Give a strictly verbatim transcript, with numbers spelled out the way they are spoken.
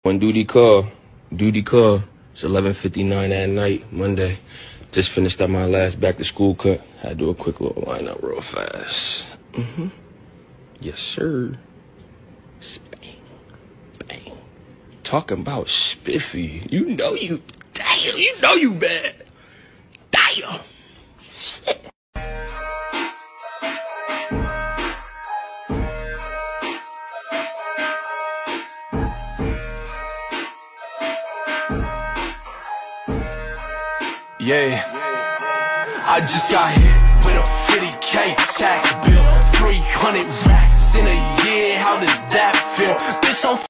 One duty call, duty call. It's eleven fifty-nine at night, Monday. Just finished up my last back to school cut. Had to do a quick little lineup real fast. Mm-hmm. Yes, sir. Bang, bang. Talking about spiffy. You know you, damn, you know you bad. Damn. Shit. Yeah, I just got hit with a fifty K tax bill, three hundred racks in a year, how does that feel? Bitch, I'm